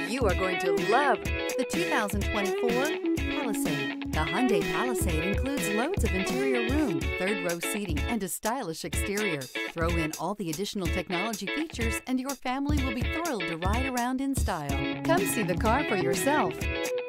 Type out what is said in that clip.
You are going to love the 2024 Palisade. The Hyundai Palisade includes loads of interior room, third-row seating, and a stylish exterior. Throw in all the additional technology features and your family will be thrilled to ride around in style. Come see the car for yourself.